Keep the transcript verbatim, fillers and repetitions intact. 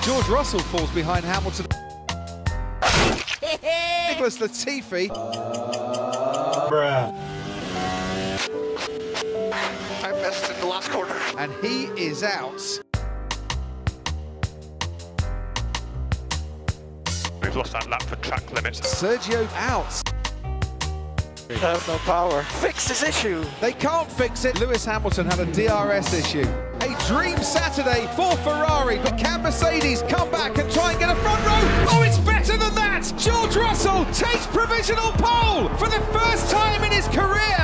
George Russell falls behind Hamilton. Nicholas Latifi. Bruh. I missed in the last corner. And he is out. We've lost that lap for track limits. Sergio out. I have no power. Fix this issue. They can't fix it. Lewis Hamilton had a D R S issue. A dream Saturday for Ferrari, but can Mercedes come back and try and get a front row? Oh, it's better than that! George Russell takes provisional pole for the first time in his career.